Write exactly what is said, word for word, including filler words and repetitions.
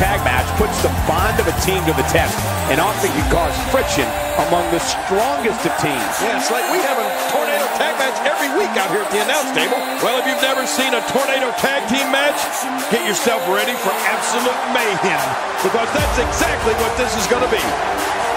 tag match puts the bond of a team to the test and often can cause friction among the strongest of teams. Yeah, it's like we have a tornado tag match every week out here at the announce table. Well, if you've never seen a tornado tag team match, get yourself ready for absolute mayhem, because that's exactly what this is going to be.